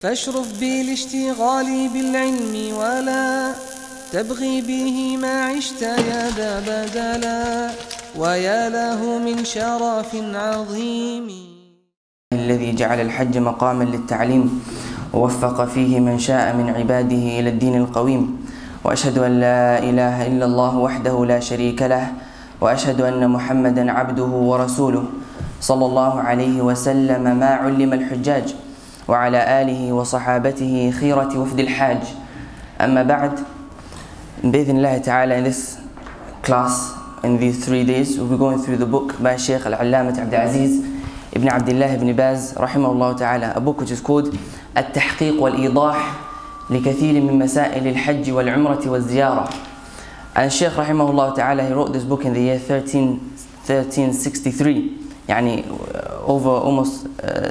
فاشرف بالاشتغال بالعلم ولا تبغي به ما عشت يا ذا بدلا ويا له من شرف عظيم. الذي جعل الحج مقاما للتعليم ووفق فيه من شاء من عباده إلى الدين القويم، وأشهد أن لا إله إلا الله وحده لا شريك له، وأشهد أن محمدا عبده ورسوله صلى الله عليه وسلم ما علم الحجاج وعلى آله وصحابته خيرة وفد الحاج. أما بعد, بإذن الله تعالى, in this class, in these 3 days, we'll be going through the book by Shaykh Al-Allamat Abdul Aziz ibn Abdullah ibn Baz rahimahullah ta'ala, a book which is called التحقيق والإيضاح لكثير من مسائل الحج والعمرة والزيارة. And Shaykh rahimahullah ta'ala, he wrote this book in the year 1363, يعني over almost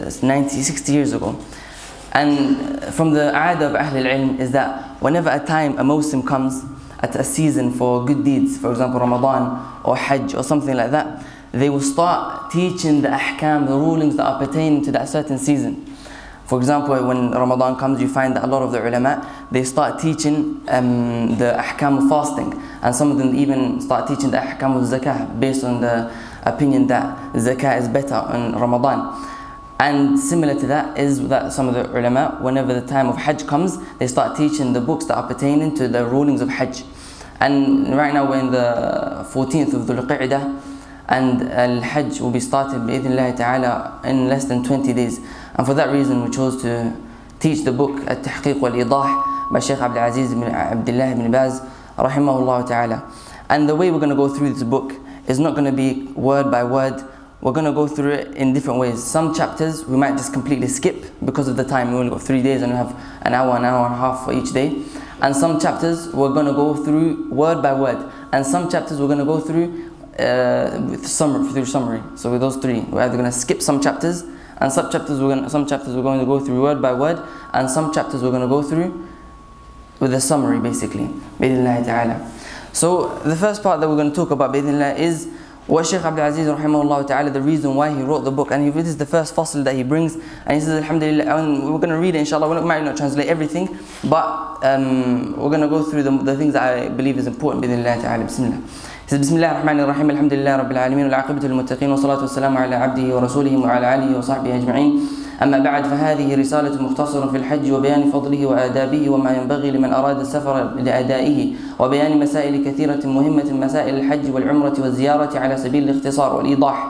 60 years ago. And from the aada of Ahl al-Ilm is that whenever a time a Muslim comes at a season for good deeds, for example Ramadan or Hajj or something like that, they will start teaching the ahkam, the rulings that are pertaining to that certain season. For example, when Ramadan comes, you find that a lot of the ulama, they start teaching the ahkam of fasting, and some of them even start teaching the ahkam of zakah based on the opinion that zakah is better in Ramadan. And similar to that is that some of the ulama, whenever the time of Hajj comes, they start teaching the books that are pertaining to the rulings of Hajj. And right now we're in the 14th of Dhul Qa'dah, and Al-Hajj will be started bi'idhnillahi ta'ala in less than 20 days. And for that reason we chose to teach the book At-Tahqiq wal-Idah by Shaykh Abdul Aziz ibn Abdullah ibn Baz rahimahullah ta'ala. And the way we're going to go through this book is not going to be word by word. We're going to go through it in different ways. Some chapters we might just completely skip because of the time. We only got 3 days and we have an hour and a half for each day. And some chapters we're going to go through word by word. And some chapters we're going to go through with summary. So with those three, we're either going to skip some chapters, and some chapters we're going to go through word by word, and some chapters we're going to go through with a summary, basically. Bi-idhnillahi ta'ala. So the first part that we're going to talk about, bi-idhnillah, is what Shaykh Abdul Aziz rahimahullah ta'ala, the reason why he wrote the book. And this is the first fasl that he brings, and he says alhamdulillah, and we're going to read it inshallah. We might not translate everything, but we're going to go through the things that I believe is important. Bi-idhnillah ta'ala. Bismillah. بسم الله الرحمن الرحيم الحمد لله رب العالمين والعاقبة للمتقين والصلاة والسلام على عبده ورسوله وعلى آله وصحبه أجمعين. أما بعد، فهذه رسالة مختصرة في الحج وبيان فضله وآدابه وما ينبغي لمن أراد السفر لأدائه، وبيان مسائل كثيرة مهمة، مسائل الحج والعمرة والزيارة على سبيل الاختصار والإيضاح.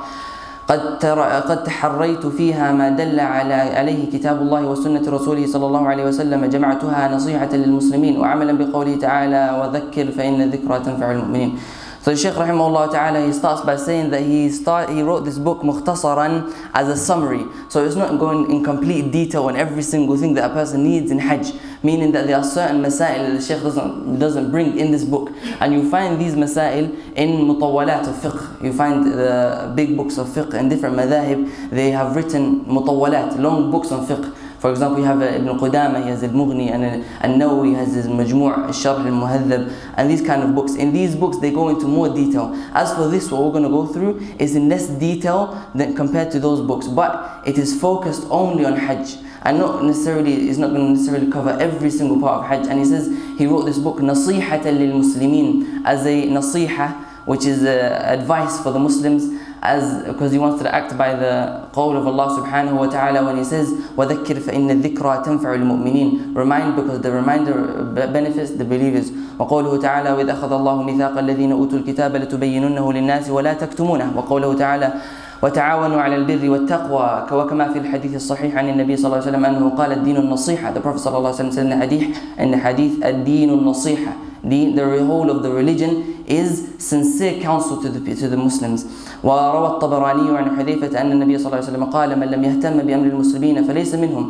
قد تحريت فيها ما دل عليه كتاب الله وسنة رسوله صلى الله عليه وسلم، جمعتها نصيحة للمسلمين وعملا بقوله تعالى وذكر فإن الذكرى تنفع المؤمنين. So Shaykh rahimahullah ta'ala, he starts by saying that he wrote this book mukhtasaran as a summary. So it's not going in complete detail on every single thing that a person needs in Hajj, meaning that there are certain masail that the Shaykh doesn't bring in this book. And you find these masail in mutawwalat of fiqh. You find the big books of fiqh in different madhahib, they have written mutawwalat, long books on fiqh. For example, you have Ibn Qudama, he has Al-Mughni, and Al-Nawawi has his Majmu' Al-Sharh Al-Muhadhab, and these kind of books. In these books they go into more detail. As for this, what we're going to go through is in less detail than compared to those books, but it is focused only on Hajj, and it's not going to necessarily cover every single part of Hajj. And he says he wrote this book nasihatan lil muslimin, as a nasiha, which is advice for the Muslims, because he wants to act by the qawl of Allah subhanahu wa ta'ala when he says وَذَكِّرْ فَإِنَّ الذِّكْرَى تَنْفَعُ الْمُؤْمِنِينَ. Remind, because the reminder benefits the believers. وقوله تعالى وإذ أخذ الله ميثاق الذين أوتوا الكتاب لتبيننه للناس ولا تكتمونه. وقوله تعالى وتعاونوا على البر والتقوى وكما في الحديث الصحيح عن النبي صلى الله عليه وسلم أنه قال الدين النصيحة. The Prophet صلى الله عليه وسلم said in the hadith الدين النصيحة. The whole of the religion is sincere counsel to the Muslims. وروى الطبراني عن حذيفة أن النبي صلى الله عليه وسلم قال من لم يهتم بأمر المسلمين فليس منهم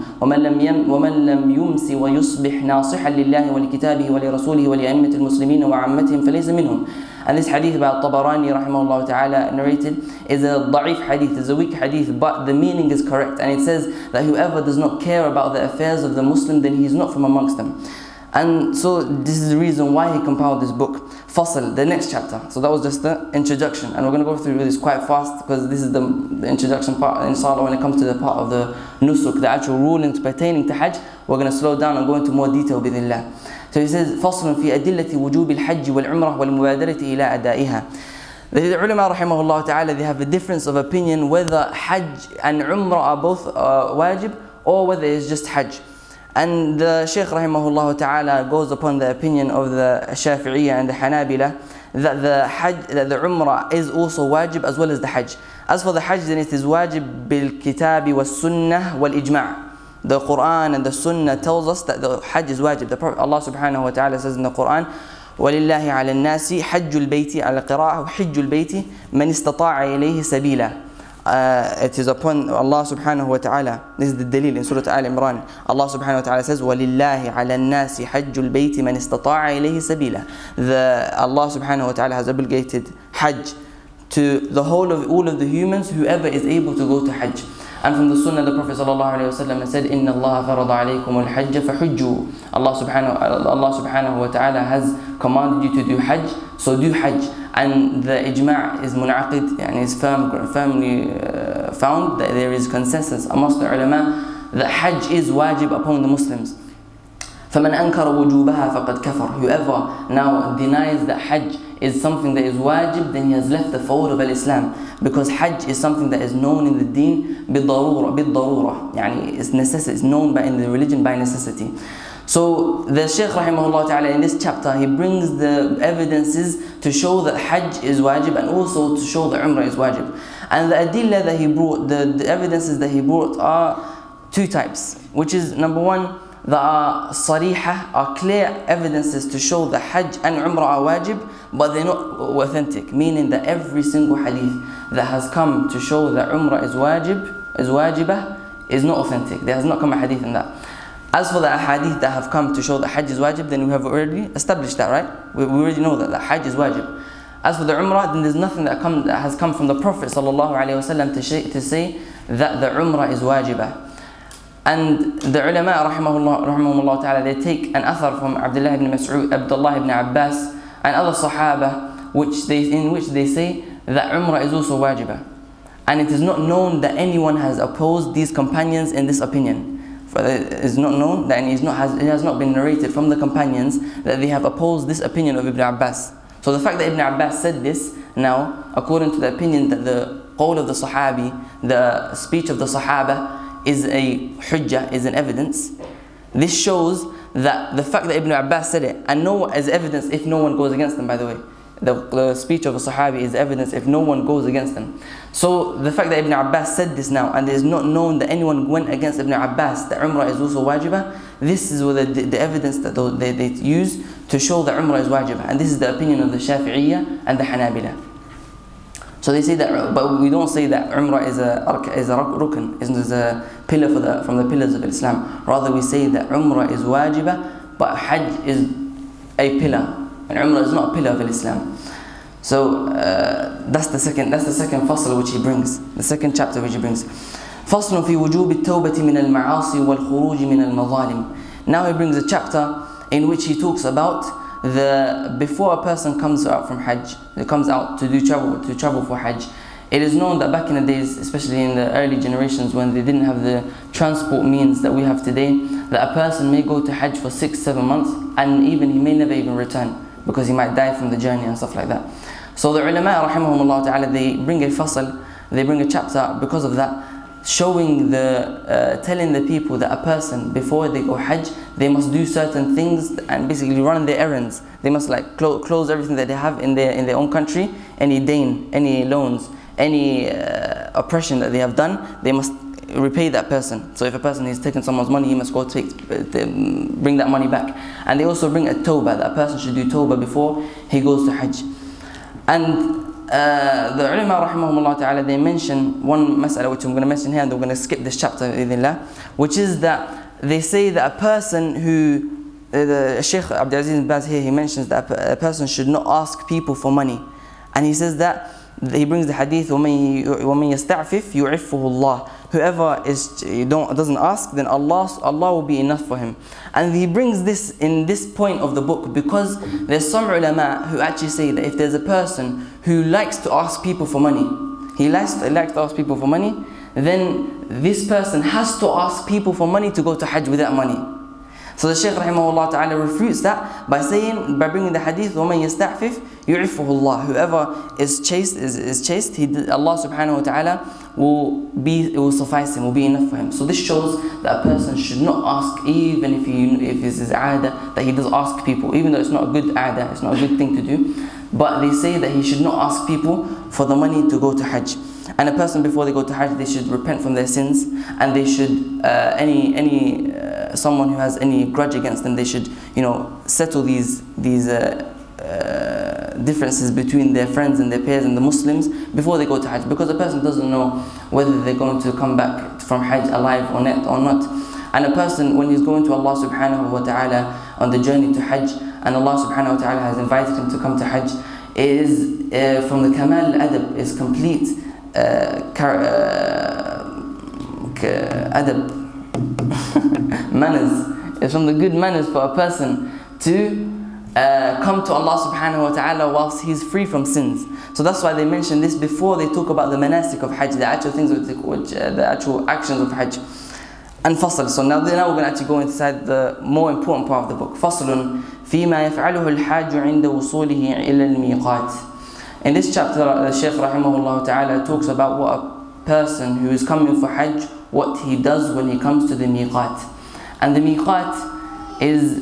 ومن لم يمس ويصبح ناصحا لله ولكتابه ولرسوله ولأئمة المسلمين وعامتهم فليس منهم. And this hadith about Tabarani rahimahullah ta'ala narrated is a da'if hadith, is a weak hadith, but the meaning is correct. And it says that whoever does not care about the affairs of the Muslim, then he is not from amongst them. And so this is the reason why he compiled this book. Fasl, the next chapter. So that was just the introduction, and we're going to go through this quite fast because this is the introduction part. Inshallah, when it comes to the part of the nusuk, the actual rulings pertaining to Hajj, we're going to slow down and go into more detail بإذن. So he says فصل في أدلة وجوب الحج والعمرة والمبادرة إلى أدائها. The ulama rahimahullah ta'ala, they have a difference of opinion whether Hajj and Umrah are both wajib or whether it's just Hajj. And the Shaykh rahimahullah ta'ala goes upon the opinion of the Shafi'iyya and the Hanabila that the Hajj, that the Umrah is also wajib as well as the Hajj. As for the Hajj, then it is wajib bil kitabi was sunnah wal ijma'. The Quran and the Sunnah tells us that the Hajj is wajib. The Prophet Allah subhanahu wa ta'ala says in the Quran, وَلِلَّهِ عَلَى النَّاسِ حَجُّ الْبَيْتِ على القراءة حِجُّ الْبَيْتِ مَنِ اسْتَطَاعَ إِلَيْهِ سَبِيلًا. It is upon Allah subhanahu wa ta'ala. This is the dalil in Surah Al Imran. Allah subhanahu wa ta'ala says, وَلِلَّهِ عَلَى النَّاسِ حَجُّ الْبَيْتِ مَنِ اسْتَطَاعَ إِلَيْهِ سَبِيلًا. Allah subhanahu wa ta'ala has obligated Hajj to the whole of all of the humans, whoever is able to go to Hajj. And from the Sunnah, the Prophet ﷺ said, إِنَّ اللَّهَ فَرَضَ عَلَيْكُمُ الْحَجَّ فَحُجُّوا. Allah subhanahu wa ta'ala has commanded you to do Hajj, so do Hajj. And the ijma' is munaqid, and is firmly found that there is consensus amongst the ulama that Hajj is wajib upon the Muslims. فَمَنْ أَنْكَرَ وُجُوبَهَا فَقَدْ كَفَرَ. Whoever now denies that Hajj is something that is wajib, then he has left the fold of al-Islam, because Hajj is something that is known in the deen بالضرورة, يعني it's necessary, it's known in the religion by necessity. So the Shaykh rahimahullah ta'ala in this chapter, he brings the evidences to show that Hajj is wajib and also to show that Umrah is wajib. And the adillah that he brought, the evidences that he brought are two types, which is number one, there are sarihah, are clear evidences to show that Hajj and Umrah are wajib, but they're not authentic, meaning that every single hadith that has come to show that Umrah is wajibah, is not authentic. There has not come a hadith in that. As for the hadith that have come to show that Hajj is wajib, then we have already established that, right? We already know that Hajj is wajib. As for the Umrah, then there's nothing that has come from the Prophet ﷺ to say that the Umrah is wajibah. And the ulama rahimahullah ta'ala, they take an athar from Abdullah ibn Mas'ud, Abdullah ibn Abbas and other Sahaba, in which they say that Umrah is also wajibah. And it is not known that anyone has opposed these companions in this opinion. It is not known that it has not been narrated from the companions that they have opposed this opinion of Ibn Abbas. So the fact that Ibn Abbas said this now, according to the opinion that the qawl of the Sahabi, the speech of the Sahaba, is a hujjah, is an evidence. This shows that the fact that Ibn Abbas said it, and as evidence if no one goes against them, by the way. The speech of a Sahabi is evidence if no one goes against them. So the fact that Ibn Abbas said this now, and it is not known that anyone went against Ibn Abbas, that Umrah is also wajibah, this is the evidence that they use to show that Umrah is wajibah. And this is the opinion of the Shafi'iyya and the Hanabila. So they say that, but we don't say that Umrah is a rukn, is a pillar from the pillars of Islam. Rather we say that Umrah is wajibah, but Hajj is a pillar. And Umrah is not a pillar of Islam. So that's the second fasl which he brings, the second chapter which he brings. فصل في وجوب التوبة من المعاصي والخروج من المظالم. Now he brings a chapter in which he talks about before a person comes out from Hajj, he comes out to travel for Hajj. It is known that back in the days, especially in the early generations when they didn't have the transport means that we have today, that a person may go to Hajj for 6-7 months and even he may never even return, because he might die from the journey and stuff like that. So the ulama rahimahumullah ta'ala, they bring a fasl, they bring a chapter because of that, showing telling the people that a person before they go Hajj, they must do certain things and basically run their errands. They must like close everything that they have in their own country, any dain, any loans, any oppression that they have done, they must repay that person. So if a person has taken someone's money, he must go bring that money back. And they also bring a tawbah, that a person should do tawbah before he goes to Hajj. And the ulama rahimahumullah ta'ala, they mention one mas'ala which I'm going to mention here, and we're going to skip this chapter which is that they say that a person who, the Shaykh Abdul Aziz bin Baz here, he mentions that a person should not ask people for money. And he says that, he brings the hadith, وَمَن يَسْتَعْفِفْ يُعِفُّهُ اللَّهُ. Whoever doesn't ask, then Allah will be enough for him. And he brings this in this point of the book because there's some ulama who actually say that if there's a person who likes to ask people for money, he likes to ask people for money, then this person has to ask people for money to go to Hajj with that money. So the Shaykh rahimahullah ta'ala refutes that by saying, by bringing the hadith, وَمَنْ يَسْتَعْفِفْ يُعِفُّهُ اللَّهُ. Whoever is chaste, Allah subhanahu wa ta'ala will suffice him, will be enough for him. So this shows that a person should not ask, even if it's his aada, that he does ask people, even though it's not a good aada, it's not a good thing to do. But they say that he should not ask people for the money to go to Hajj. And a person, before they go to Hajj, they should repent from their sins, and they should someone who has any grudge against them, they should settle these differences between their friends and their peers and the Muslims before they go to Hajj, because a person doesn't know whether they're going to come back from Hajj alive or not. And a person, when he's going to Allah subhanahu wa ta'ala on the journey to Hajj, and Allah subhanahu wa ta'ala has invited him to come to Hajj, is from the Kamal al-Adab, is complete adab, manners. It's from the good manners for a person to come to Allah subhanahu wa ta'ala whilst he's free from sins. So that's why they mention this before they talk about the manasik of Hajj, the actual things the actual actions of Hajj. And fasl. So now we're going to actually go inside the more important part of the book. Faslun فيما يفعله الحاج عند وصوله إلى الميقات. In this chapter, the Shaykh rahimahullah ta'ala talks about what a person who is coming for Hajj, what he does when he comes to the miqat. And the miqat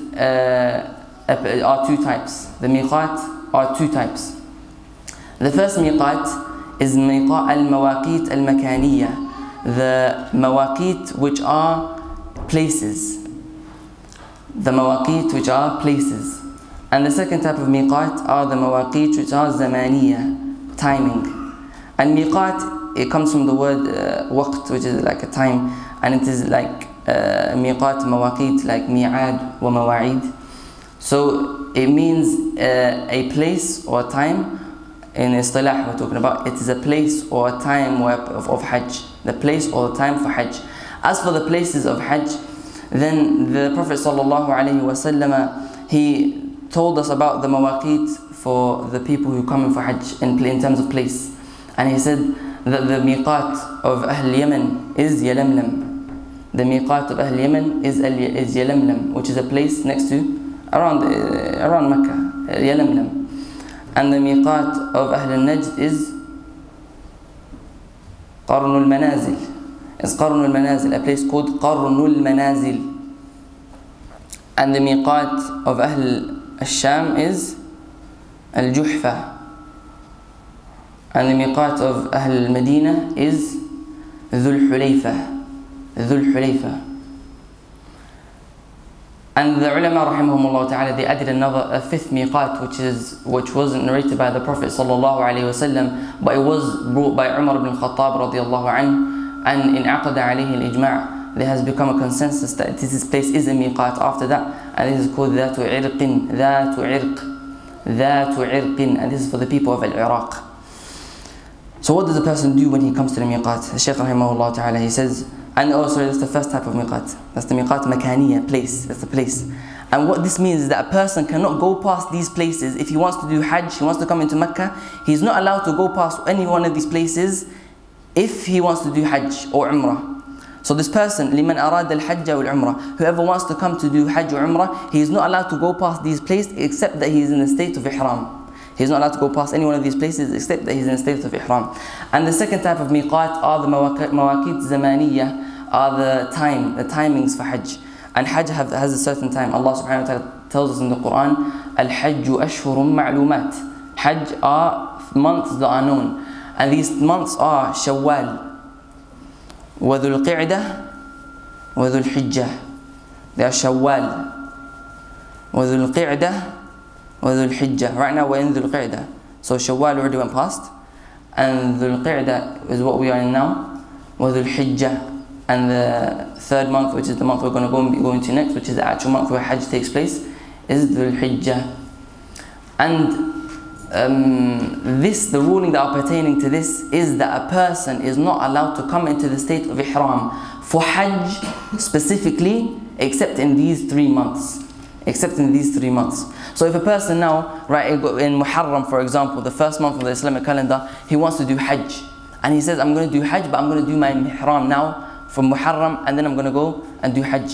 are two types. The miqat are two types. The first miqat is miqat al-mawaqit al-makaniyah. The mawaqit which are places. The mawaqit which are places. And the second type of miqat are the mawaqit which are zamaniya, timing. And miqat, it comes from the word waqt, which is like a time, and it is like miqat, mawaqit, like mi'ad wa mawa'id. So it means a place or a time. In istilah we're talking about, it is a place or a time of Hajj. The place or the time for Hajj. As for the places of Hajj, then the Prophet sallallahu alaihi wasallam, he told us about the mawaqit for the people who come in for Hajj in terms of place. And he said that the miqat of Ahl Yemen is Yalamlam. The miqat of Ahl Yemen is Yalamlam, which is a place next to, around Mecca, Yalamlam. And the miqat of Ahl al-Najd is Qarnul Manazil. It's Qarnul Manazil, a place called Qarnul Manazil. And the miqat of Ahl al-Sham is Al-Juhfa. And the miqat of Ahl al-Madinah is Dhul Hulayfa. And the ulama rahimahumullah ta'ala, they added a fifth miqat, which wasn't narrated by the Prophet sallallahu alaihi wasallam, but it was brought by Umar ibn Khattab radiyallahu anhu, and in aqada alayhi al-ijma', there has become a consensus that this place is a miqat after that, and this is called Dhatu Irqin, and this is for the people of Iraq. So what does a person do when he comes to the miqat? The Shaykh rahimahullah ta'ala, he says, and also that's the first type of miqat. That's the miqat makaniya, place. That's the place. And what this means is that a person cannot go past these places. If he wants to do Hajj, he wants to come into Mecca, he's not allowed to go past any one of these places if he wants to do Hajj or Umrah. So this person, liman arad al-Hajj wal Umrah, whoever wants to come to do Hajj or Umrah, he is not allowed to go past these places except that he is in the state of Ihram. He's not allowed to go past any one of these places except that he's in a state of Ihram. And the second type of miqat are the mawaqit zamaniyah, are the timings for Hajj. And Hajj has a certain time. Allah subhanahu wa ta'ala tells us in the Quran, Al-Hajju ashhurun ma'lumat. Hajj are months that are known. And these months are Shawwal, wa Dhul Qi'dah, wa Dhul Hijjah. They are Shawwal, wa Dhul Qi'dah, wa Dhul Hijjah. Right now we're in Dhul Qi'dah. So Shawwal already went past. And Dhul Qi'dah is what we are in now. Wa Dhul Hijjah. And the third month, which is the month we're going to go into next, which is the actual month where Hajj takes place, is Dhul Hijjah. And the ruling that are pertaining to this is that a person is not allowed to come into the state of Ihram for Hajj specifically, except in these 3 months. Except in these 3 months. So if a person now, right, in Muharram for example, the first month of the Islamic calendar, he wants to do Hajj. And he says, I'm going to do Hajj, but I'm going to do my Ihram now from Muharram, and then I'm going to go and do Hajj.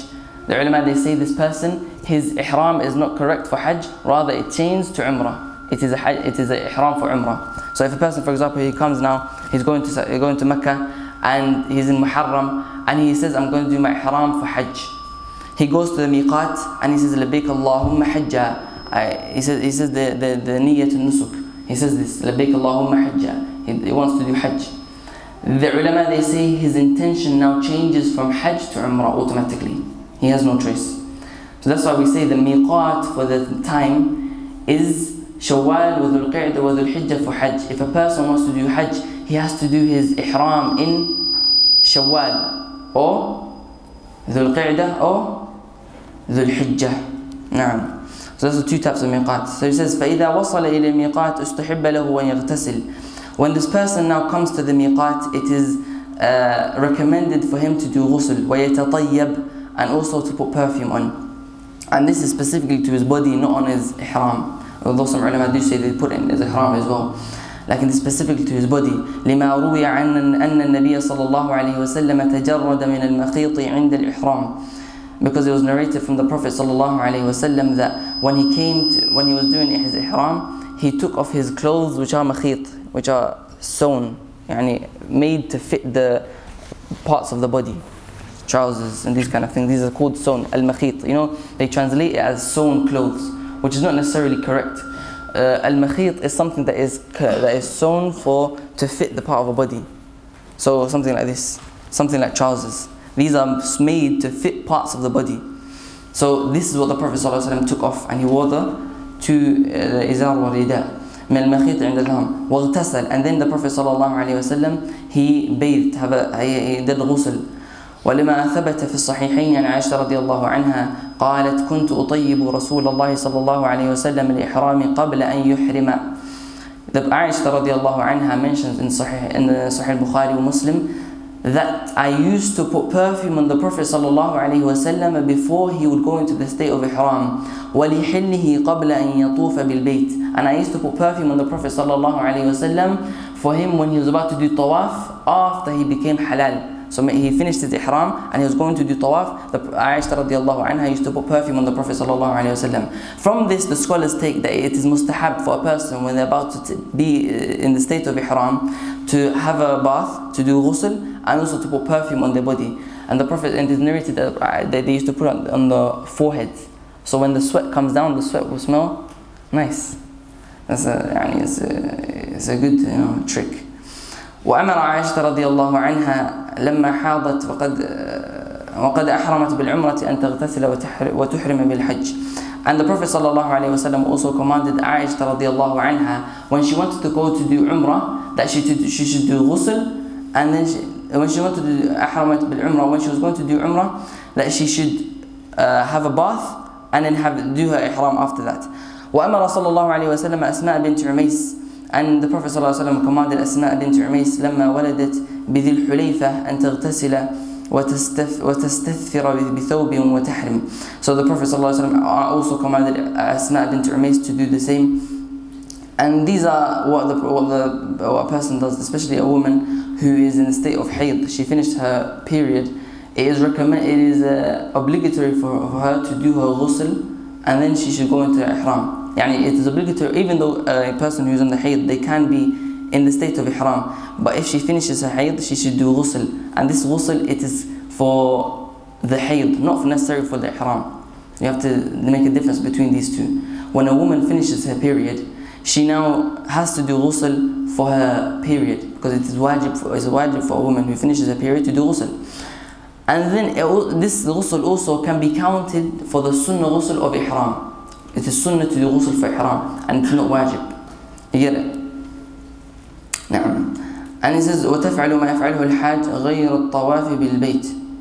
The ulama, they say this person, his ihram is not correct for Hajj, rather it changed to Umrah. It is a ihram for Umrah. So if a person, for example, he comes now, he's going to Mecca and he's in Muharram and he says, I'm going to do my ihram for Hajj. He goes to the miqat and he says, BarakAllahu hajja. He says the niyyat al-nusuk. He says this, BarakAllahu hajja. He wants to do Hajj. The ulama, they say his intention now changes from Hajj to Umrah automatically. He has no choice. So that's why we say the miqat for the time is Shawwal wa Dhul Qa'dah wa Dhul Hijjah for Hajj. If a person wants to do Hajj, he has to do his ihram in Shawwal or Dhul Qa'dah or Dhul Hijjah. Naam. So that's the two types of miqat. So he says, فَإِذَا وَصَلَ إِلَى الْمِيقَاتِ اُسْتُحِبَّ لَهُ وَأَنْ يَغْتَسِلْ. When this person now comes to the miqat, it is recommended for him to do ghusl, وَيَتَطَيَّبْ, and also to put perfume on. And this is specifically to his body, not on his ihram. Although some ulama do say they put it in his ihram as well. Like this specifically to his body. لما روي عن أن النبي صلى الله عليه وسلم تجرد من المخيط عند الإحرام. Because it was narrated from the Prophet صلى الله عليه وسلم that when he was doing his ihram, he took off his clothes which are makhit, which are sewn, يعني made to fit the parts of the body. Trousers and these kind of things. These are called sewn, al-makhit. You know, they translate it as sewn clothes, which is not necessarily correct. Al-makhit is something that is sewn to fit the part of a body. So something like this, something like trousers. These are made to fit parts of the body. So this is what the Prophet ﷺ took off, and he wore the two izar wa rida min al-makhit inda al-ham waghtasal. And then the Prophet ﷺ, he bathed, he did ghusl. ولما ثبت في الصحيحين عن عائشة رضي الله عنها قالت كنت أطيب رسول الله صلى الله عليه وسلم الإحرام قبل أن يحرم. The Aisha رضي الله عنها mentions in Sahih Bukhari and Muslim that I used to put perfume on the Prophet صلى الله عليه وسلم before he would go into the state of ihram. ولحله قبل أن يطوف بالبيت. And I used to put perfume on the Prophet صلى الله عليه وسلم for him when he was about to do tawaf after he became halal. So he finished his ihram and he was going to do tawaf. The Aisha radiallahu anha used to put perfume on the Prophet sallallahu alaihi wasallam. From this, the scholars take that it is mustahab for a person when they're about to be in the state of ihram to have a bath, to do ghusl, and also to put perfume on their body. And the Prophet, and it is narrated that they used to put it on the forehead. So when the sweat comes down, the sweat will smell nice. It's a good trick. وأمر عائشة رضي الله عنها لما حاضت وقد أحرمت بالعمرة أن تغتسل وتحرم بالحج. And the Prophet صلى الله عليه وسلم also commanded Aisha رضي الله عنها when she wanted to go to do Umrah that she should do ghusl, and then when she wanted to do أحرمت بالعمرة, when she was going to do Umrah, that she should have a bath and then do her ihram after that. وأمر صلى الله عليه وسلم أسماء بنت عميس. And the Prophet ﷺ commanded Asma bint Umays لما ولدت بذي الحليفة أن تغتسل وتستثفر بثوب وتحرم. So the Prophet ﷺ also commanded Asma bint Umays to do the same. And these are what a person does, especially a woman who is in the state of hayd. She finished her period. It is obligatory for her to do her ghusl, and then she should go into ihram. It is obligatory, even though a person who is on the hayd, they can be in the state of ihram. But if she finishes her hayd, she should do ghusl. And this ghusl, it is for the hayd, not necessarily for the ihram. You have to make a difference between these two. When a woman finishes her period, she now has to do ghusl for her period, because it is wajib for a woman who finishes her period to do ghusl. And then this ghusl also can be counted for the sunnah ghusl of ihram. It is sunnah to do ghusl for ihram, and it's not wajib. You get it? نعم. And he says وتفعل ما يفعله الحاج غير الطواف بالبيت.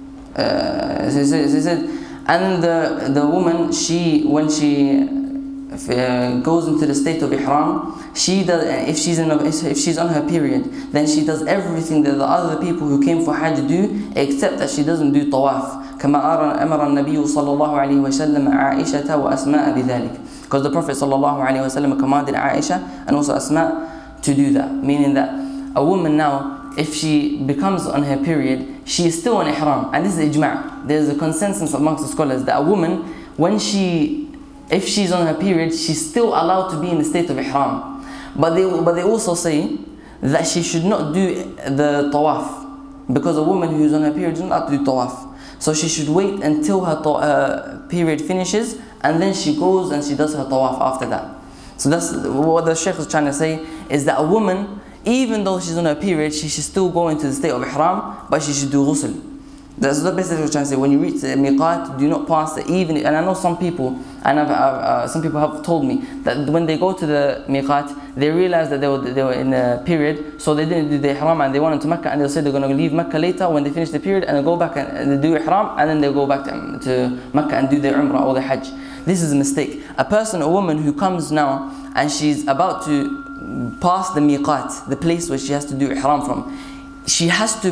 He said, and the woman, when she goes into the state of ihram, she does, if she's on her period, then she does everything that the other people who came for Hajj do, except that she doesn't do tawaf. كما أمر النبي صلى الله عليه وسلم عائشة وأسماء بذلك. Because the Prophet صلى الله عليه وسلم commanded Aisha and also Asma to do that. Meaning that a woman now, if she becomes on her period, she is still on ihram. And this is ijma'. There's a consensus amongst the scholars that a woman, if she's on her period, she's still allowed to be in the state of ihram. But they also say that she should not do the tawaf, because a woman who's on her period does not do tawaf. So she should wait until her period finishes, and then she goes and she does her tawaf after that. So that's what the Shaykh is trying to say, is that a woman, even though she's on her period, she should still go into the state of ihram, but she should do ghusl. That's the best thing we're trying to say. When you reach the miqat, do not pass the even. And I know some people, and some people have told me that when they go to the miqat, they realize that they were in a period, so they didn't do the ihram and they went into Mecca, and they'll say they're going to leave Mecca later when they finish the period, and they go back and they do ihram, and then they go back to Mecca and do their Umrah or the Hajj. This is a mistake. A woman who comes now and she's about to pass the miqat, the place where she has to do ihram from, she has to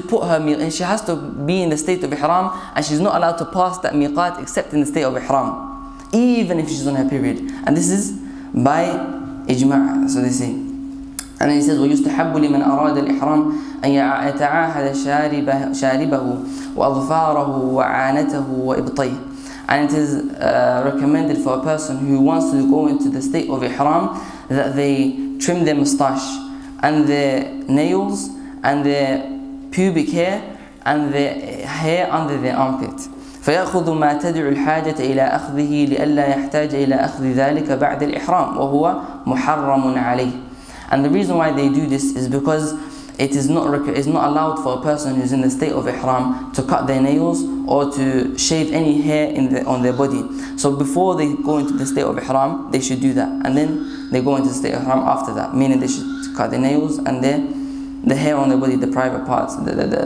be in the state of ihram, and she's not allowed to pass that miqat except in the state of ihram, even if she's on her period. And this is by ijma', so they say. And then he says, وَيُسْتَحَبُّ لِمَنْ أَرَادَ الْإِحْرَامِ أَنْ يَتَعَاهَدَ شَارِبَهُ وَأَظْفَارَهُ وَعَانَتَهُ وَإِبْطَيْهِ. And it is recommended for a person who wants to go into the state of ihram that they trim their moustache and their nails and their pubic hair and their hair under their armpit. فيأخذ ما تدعو الحاجة إلى أخذه لئلا يحتاج إلى أخذ ذلك بعد الإحرام وهو محرم عليه. And the reason why they do this is because it is not allowed for a person who's in the state of ihram to cut their nails or to shave any hair on their body. So before they go into the state of ihram, they should do that, and then they go into the state of ihram after that, meaning they should cut their nails and the hair on their body, the private parts,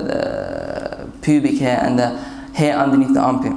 the pubic hair and the hair underneath the armpit.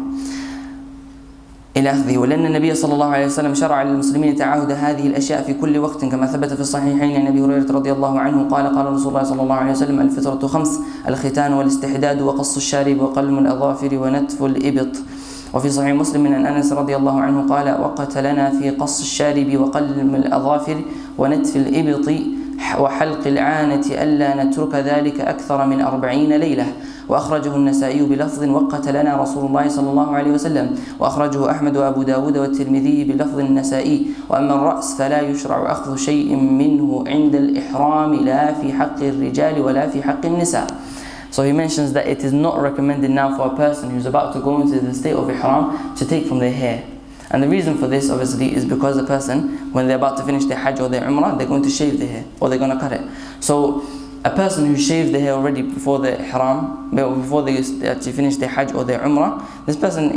إلى آخره. ولأن النبي صلى الله عليه وسلم شرع للمسلمين تعاهد هذه الأشياء في كل وقت كما ثبت في الصحيحين عن أبي هريرة رضي الله عنه قال رسول الله صلى الله عليه وسلم الفطرة 5: الختان والاستحداد وقص الشارب وقلم الأظافر ونتف الإبط. وفي صحيح مسلم عن أنس رضي الله عنه قال وقتلنا في قص الشارب وقلم الأظافر ونتف الإبط وحلق العانة ألا نترك ذلك أكثر من 40 ليلة. وأخرجه النسائي بلفظ وقتلنا رسول الله صلى الله عليه وسلم. وأخرجه أحمد وأبو داود والترمذي بلفظ النسائي. وأما الرأس فلا يشرع أخذ شيء منه عند الإحرام لا في حق الرجال ولا في حق النساء. So he mentions that it is not recommended now for a person who's about to go into the state of ihram to take from their hair. And the reason for this obviously is because the person, when they're about to finish their Hajj or their Umrah, they're going to shave their hair or they're going to cut it. So a person who shaves their hair already before the ihram, before they actually finish their Hajj or their Umrah, this person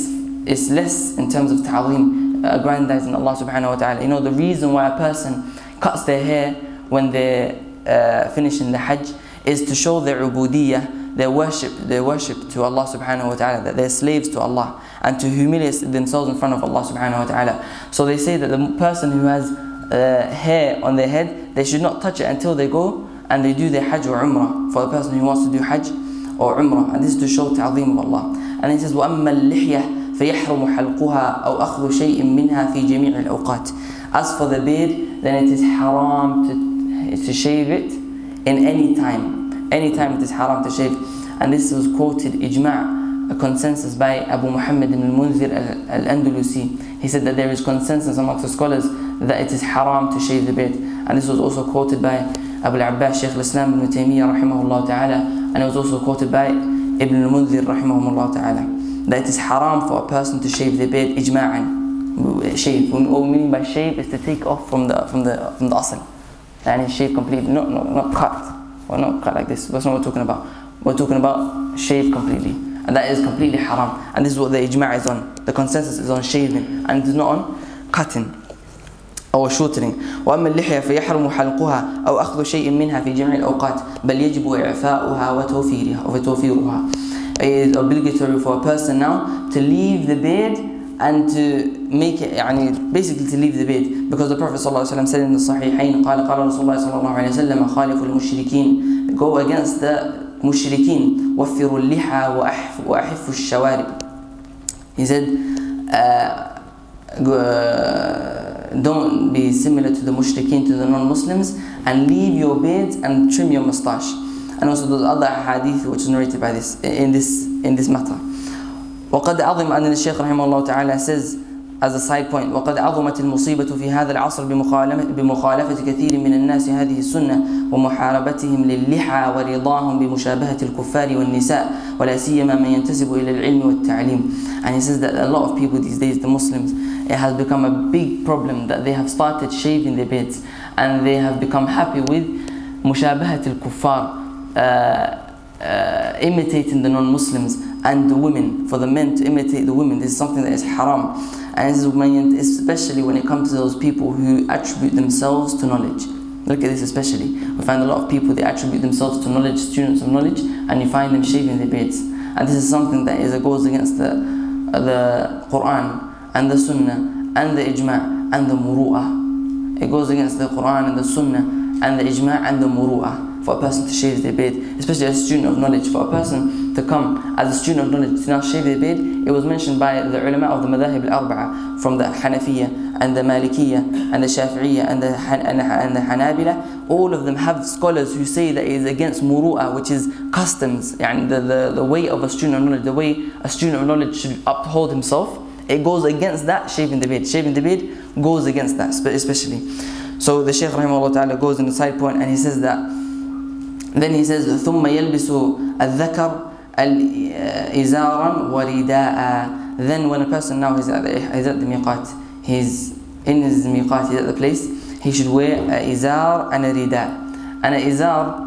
is less in terms of ta'aleem, aggrandizing Allah subhanahu wa ta'ala. You know, the reason why a person cuts their hair when they're finishing the Hajj is to show their ubudiyyah, their worship to Allah subhanahu wa ta'ala, that they're slaves to Allah, and to humiliate themselves in front of Allah subhanahu wa ta'ala. So they say that the person who has hair on their head, they should not touch it until they go and they do their Hajj or Umrah, for a person who wants to do Hajj or Umrah. And this is to show ta'zeem of Allah. And he says, وَأَمَّا اللِّحْيَةِ فَيَحْرُمُ حَلْقُهَا أَوْ أَخْذُ شَيْءٍ مِّنْهَا فِي جَمِيعِ الْأَوْقَاتِ. As for the beard, then it is haram to shave it in any time. Any time it is haram to shave. And this was quoted ijma', a consensus by Abu Muhammad ibn al-Munzir al-Andalusi. He said that there is consensus amongst the scholars that it is haram to shave the beard. And this was also quoted by Abu al-Abbas Shaykh al-Islam ibn Taymiyyah rahimahullah ta'ala, and it was also quoted by Ibn al-Munzir rahimahullah ta'ala, that it is haram for a person to shave their beard ijma'an. Shave, what we mean by shave is to take off from the asl, and shave completely, not cut. Well, not cut like this. That's not what we're talking about. We're talking about shave completely, and that is completely haram. And this is what the ijma' is on. The consensus is on shaving, and it is not on cutting أو shortening. وأما اللحية فيحرم حلقها أو أخذ شيء منها في جميع الأوقات بل يجب إعفاؤها وتوفيرها. It is obligatory for a person now to leave the beard and to make it, basically to leave the beard, because the Prophet ﷺ said in the Sahihain, قال رسول الله صلى الله عليه وسلم خالف المشركين, go against the mushrikeen, وفروا اللحى وأحفوا الشوارب. He said, don't be similar to the mushrikeen, to the non-Muslims, and leave your beards and trim your moustache. and also those other hadith which is narrated by this in this matter. وقد عظم أن الشيخ رحمه الله تعالى says as a side point وقد عظمت المصيبة في هذا العصر بمخالفة كثير من الناس هذه السنة ومحاربتهم للحى ورضاهم بمشابهة الكفار والنساء ولا سيما من ينتسب إلى العلم والتعليم. And he says that a lot of people these days, the Muslims, it has become a big problem that they have started shaving their beards and they have become happy with mushabahat al-kuffar, imitating the non-Muslims and the women. For the men to imitate the women, this is something that is haram. And this is especially when it comes to those people who attribute themselves to knowledge. Look at this especially. We find a lot of people, they attribute themselves to knowledge, students of knowledge, and you find them shaving their beards. And this is something that goes against the Quran and the Sunnah and the Ijma' and the Muru'ah. It goes against the Quran and the Sunnah and the Ijma' and the Muru'ah for a person to shave their beard, especially as a student of knowledge. For a person to come as a student of knowledge to now shave their beard, it was mentioned by the ulama of the Madahib al-Arba'a, from the Hanafiya and the Malikiyya and the Shafi'iyya and the Hanabila. All of them have scholars who say that it is against Muru'ah, which is customs, and the way of a student of knowledge, the way a student of knowledge should uphold himself. It goes against that, shaving the beard. Shaving the beard goes against that, especially. So the Shaykh rahimahullah ta'ala goes in the side point and he says that, then he says, ثُمَّ يَلْبِسُ الذَّكَرْ إِزَارًا وَرِدَاءً. Then when a person now is at the miqat, he's in his miqat, he's at the place, he should wear a izar and a rida. And a izar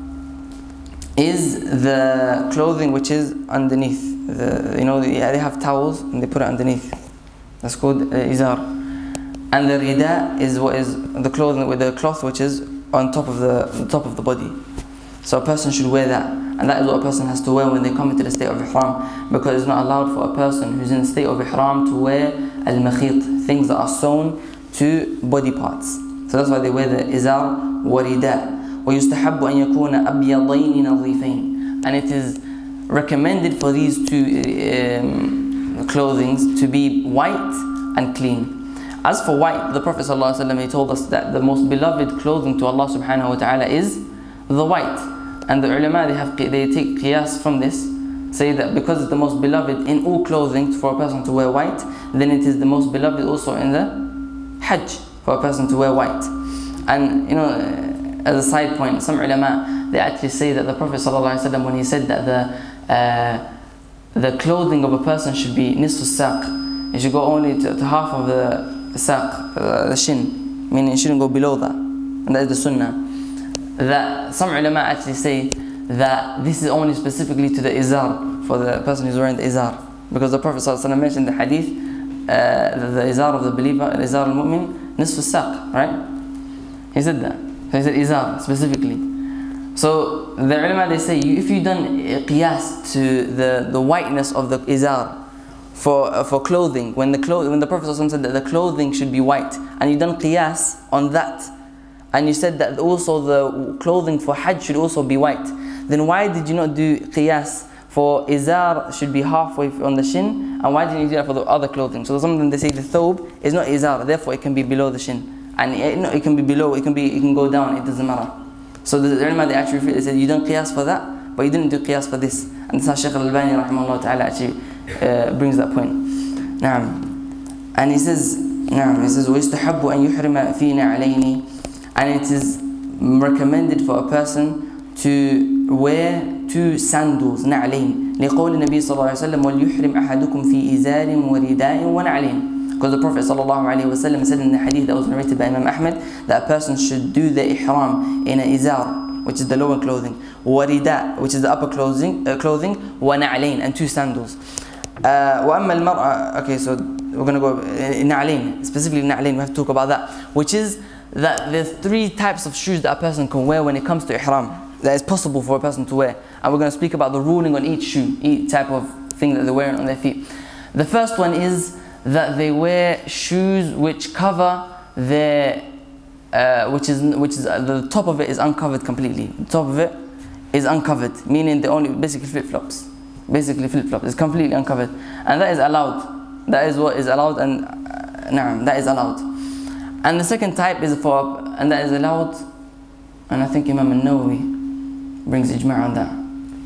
is the clothing which is underneath. They have towels and they put it underneath. That's called izar. And the rida is what is the clothing with the cloth which is on top of the body. So a person should wear that, and that is what a person has to wear when they come into the state of ihram, because it's not allowed for a person who's in the state of ihram to wear al-makhit, things that are sewn to body parts. So that's why they wear the izar wa rida. وَيُسْتَحَبُّ أَن يَكُونَ أَبْيَضَيْنِ نَظِيفَيْنِ. And it is recommended for these two clothings to be white and clean. As for white, the Prophet ﷺ, he told us that the most beloved clothing to Allah subhanahu wa ta'ala is the white. And the ulama, they take qiyas from this, say that because it's the most beloved in all clothing for a person to wear white, then it is the most beloved also in the Hajj for a person to wear white. And as a side point, some ulama, they actually say that the Prophet ﷺ, when he said that the clothing of a person should be nisfu saq, it should go only to half of the saq, the shin, meaning it shouldn't go below that, and that is the sunnah. That some ulama actually say that this is only specifically to the izar, for the person who's wearing the izar, because the Prophet ﷺ mentioned the hadith, the izar of the believer, izar al-mu'min, nisfu saq, right? He said that. So he said izar specifically. So the ulama, they say, if you done qiyas to the whiteness of the izar for clothing, when the Prophet ﷺ said that the clothing should be white, and you done qiyas on that, and you said that also the clothing for Hajj should also be white, then why did you not do qiyas for izar should be halfway on the shin, and why didn't you do that for the other clothing? So some of them, they say the thobe is not izar, therefore it can be below the shin, and it can be below, it can go down, it doesn't matter. So the ulama, they actually they said you don't qiyas for that, but you didn't do qiyas for this. And this is how Shaykh al-Albani rahimahullah ta'ala actually brings that point. And he says وَيُسْتَحَبُّ أَن يُحْرِمَ فِي نَعْلَيْنِ. And it is recommended for a person to wear two sandals, نعلين. لقول النبي صلى الله عليه وسلم وَلْيُحْرِمْ أَحَدُكُمْ فِي إِزَارٍ وَرِدَاءٍ وَنَعْلِينَ. Because the Prophet صلى الله عليه وسلم said in the hadith that was narrated by Imam Ahmed that a person should do the ihram in a izar, which is the lower clothing, warida, which is the upper clothing, وَنَعْلِينَ, and two sandals. وَأَمَّا الْمَرْأَةِ. Okay, so we're going to go نعلين, specifically نعلين, we have to talk about that, which is that there's three types of shoes that a person can wear when it comes to ihram, that is possible for a person to wear. And we're going to speak about the ruling on each shoe, each type of thing that they're wearing on their feet. The first one is that they wear shoes which cover their, which is the top of it is uncovered completely. The top of it is uncovered, meaning they only basically flip-flops. Basically flip-flops, it's completely uncovered. And that is allowed. That is what is allowed, and that is allowed. And the second type is and that is allowed, and I think Imam al-Nawawi brings ijma' on that?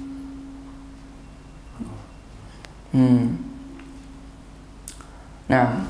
Now,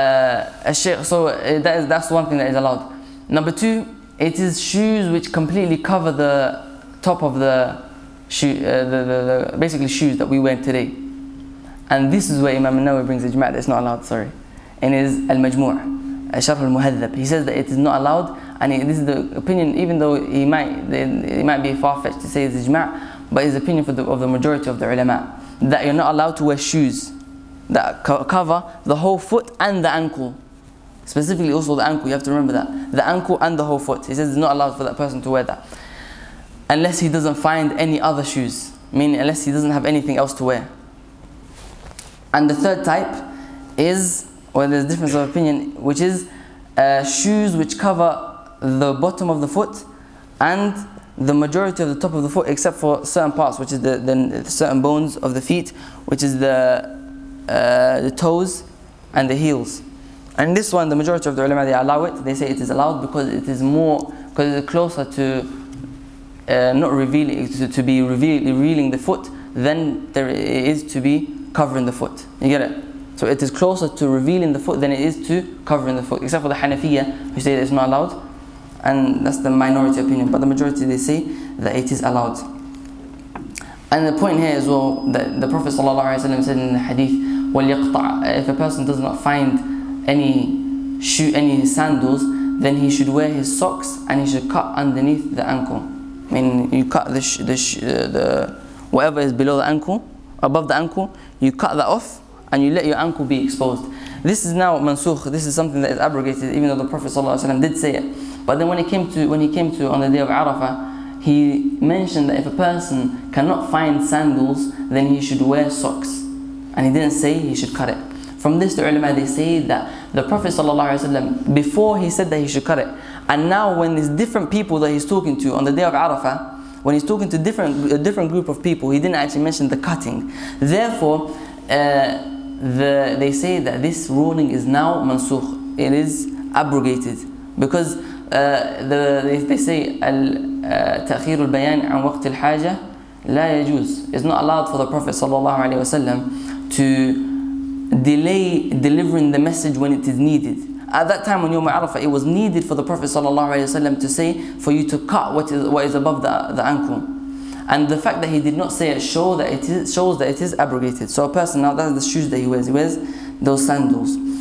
so that's one thing that is allowed. Number two, it is shoes which completely cover the top of the shoe, basically shoes that we wear today. And this is where Imam Nawawi brings ijma' that it's not allowed, sorry. In his Al-Majmu', Sharh Al-Muhadhab, he says that it is not allowed, and this is the opinion, even though it might be far-fetched to say it's ijma', but it's the opinion of the majority of the ulama, that you're not allowed to wear shoes that cover the whole foot and the ankle. Specifically also the ankle, you have to remember that. The ankle and the whole foot. He says it's not allowed for that person to wear that. Unless he doesn't find any other shoes. Meaning unless he doesn't have anything else to wear. And the third type is, well, there's a difference of opinion, which is shoes which cover the bottom of the foot and the majority of the top of the foot, except for certain parts, which is the certain bones of the feet, which is the toes and the heels. And this one, the majority of the ulama, they allow it. They say it is allowed because it is closer to not revealing, to be revealing the foot than there is to be covering the foot. You get it? So it is closer to revealing the foot than it is to covering the foot, except for the Hanafiya, who say that it's not allowed, and that's the minority opinion. But the majority, they say that it is allowed. And the point here as well, that the Prophet ﷺ said in the hadith, وَلْيَقْطَعْ, if a person does not find any sandals, then he should wear his socks and he should cut underneath the ankle. I mean, you cut the whatever is below the ankle, above the ankle, you cut that off and you let your ankle be exposed. This is now mansukh. This is something that is abrogated, even though the Prophet ﷺ did say it. But then when he came to on the day of Arafah, he mentioned that if a person cannot find sandals, then he should wear socks, and he didn't say he should cut it. From this, the ulama, they say that the Prophet ﷺ, before he said that he should cut it, and now when there's different people that he's talking to on the day of Arafah, when he's talking to a different group of people, he didn't actually mention the cutting. Therefore, they say that this ruling is now mansukh. It is abrogated because they say تأخير البيان عن وقت الحاجة لا يجوز. It's not allowed for the Prophet ﷺ to delay delivering the message when it is needed. At that time on Yawm Arafah, it was needed for the Prophet ﷺ to say, for you to cut what is above the ankle. And the fact that he did not say it shows that it is abrogated. So a person, now that's the shoes that he wears those sandals.